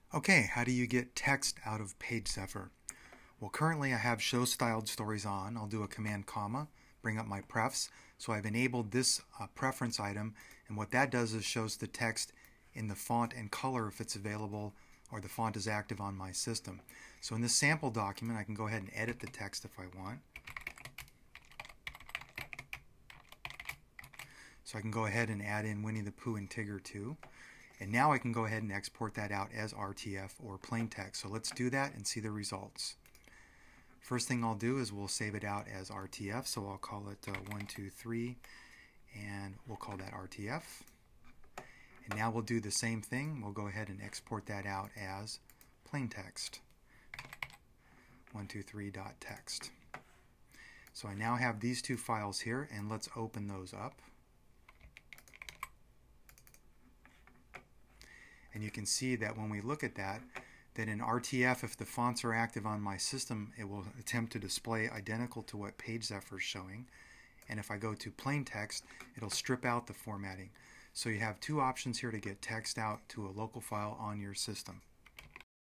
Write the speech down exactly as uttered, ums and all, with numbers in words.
Okay, how do you get text out of PageZephyr? Well, currently I have show styled stories on. I'll do a command comma, bring up my prefs. So I've enabled this uh, preference item, and what that does is shows the text in the font and color if it's available or the font is active on my system. So in this sample document I can go ahead and edit the text if I want. So I can go ahead and add in Winnie the Pooh and Tigger too. And now I can go ahead and export that out as R T F or plain text. So let's do that and see the results. First thing I'll do is we'll save it out as R T F. So I'll call it uh, one two three and we'll call that R T F. And now we'll do the same thing. We'll go ahead and export that out as plain text. one two three dot text. So I now have these two files here, and let's open those up. And you can see that when we look at that, that in R T F, if the fonts are active on my system, it will attempt to display identical to what PageZephyr is showing. And if I go to plain text, it'll strip out the formatting. So you have two options here to get text out to a local file on your system.